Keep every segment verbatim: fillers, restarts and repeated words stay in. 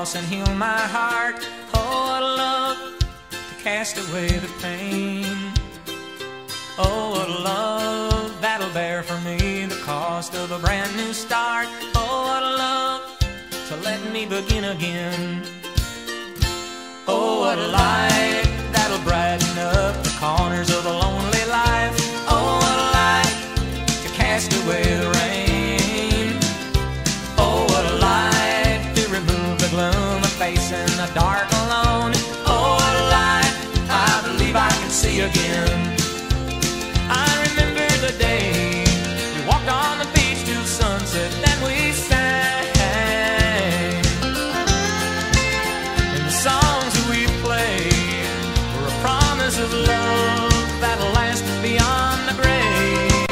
loss and heal my heart. Oh, what a love to cast away the pain. Oh, what a love that'll bear for me the cost of a brand new start. Oh, what a love to let me begin again. Oh, what a light that'll brighten up the corners of a lonely life. Oh, what a light to cast away the rain. Oh, what a light to remove the gloom of facing the dark alone. Oh, what a light I believe I can see again. I remember the day we walked on the beach till sunset, then we sang. And the songs that we played were a promise of love that'll last beyond the grave.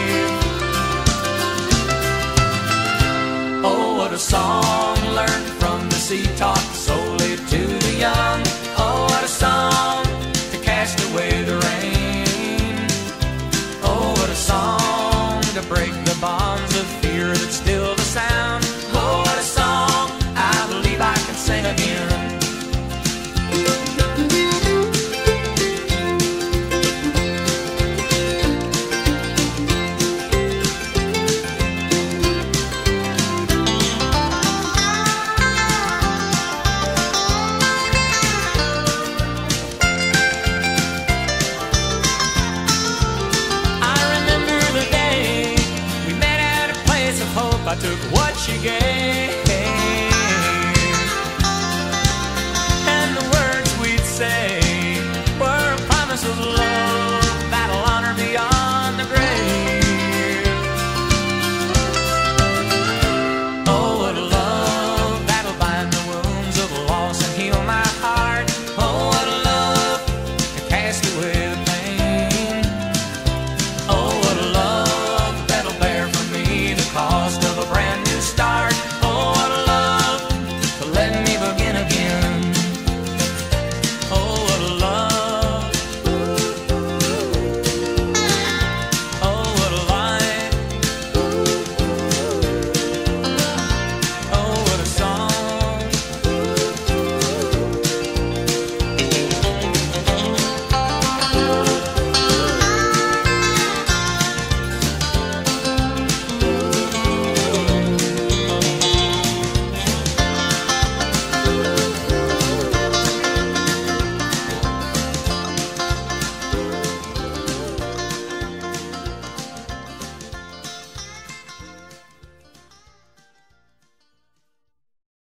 Oh, what a song learned from the sea, taught solely to the young. Oh, what a song to cast away the rain. Oh, what a song to break the bonds of fear that still the sound. Oh, what a song I believe I can sing again. I took what she gave, and the words we'd say were a promise of love that'll honor beyond the grave. Oh, what a love that'll bind the wounds of loss and heal my heart. Oh, what a love to cast away